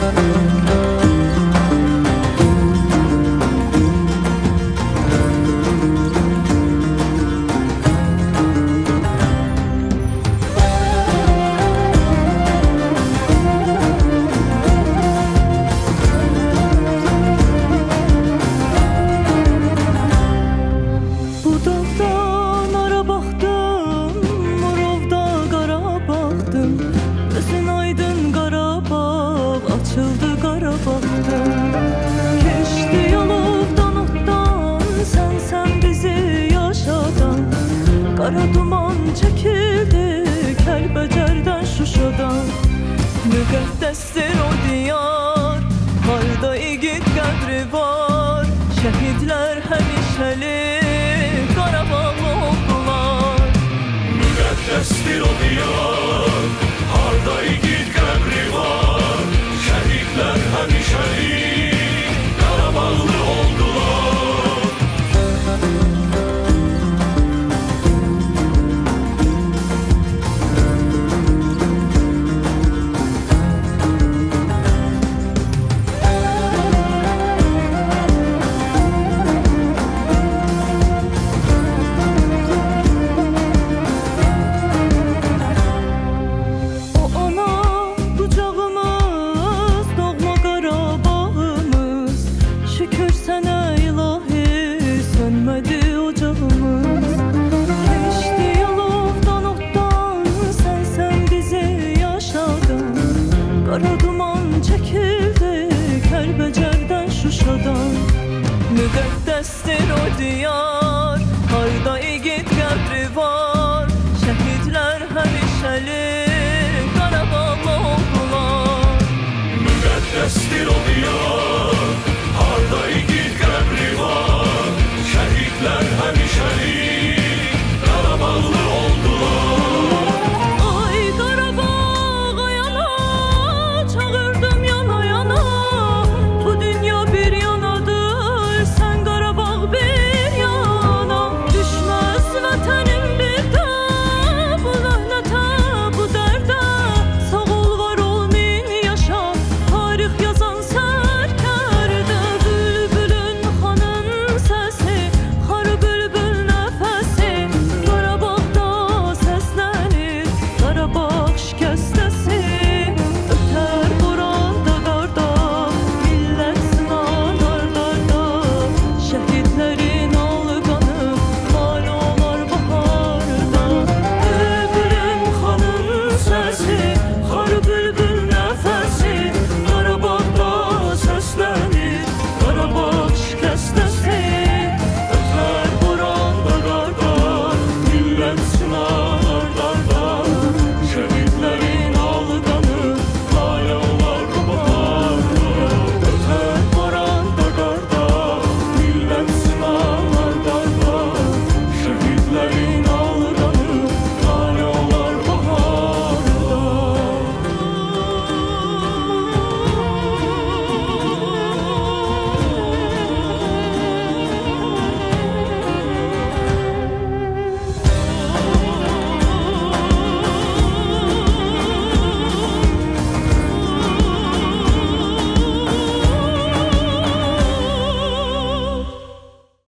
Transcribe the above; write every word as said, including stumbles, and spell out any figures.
Keçdi yoldan otdan, sən-sən bizi yaşadan. Qara duman çəkildi Kəlbəcərdən, Şuşadan. Müqəddəsdir o diyar, harda igid qədri var. Şəhidlər həmişəlik Qarabağlı oldular. Müqəddəsdir o diyar, harda igid qədri var. Şəhidlər həmişəlik Qarabağlı oldular. Qara duman çəkildi Kəlbəcərdən, Şuşadan. Müqəddəsdir o diyar, harda igid qədri var.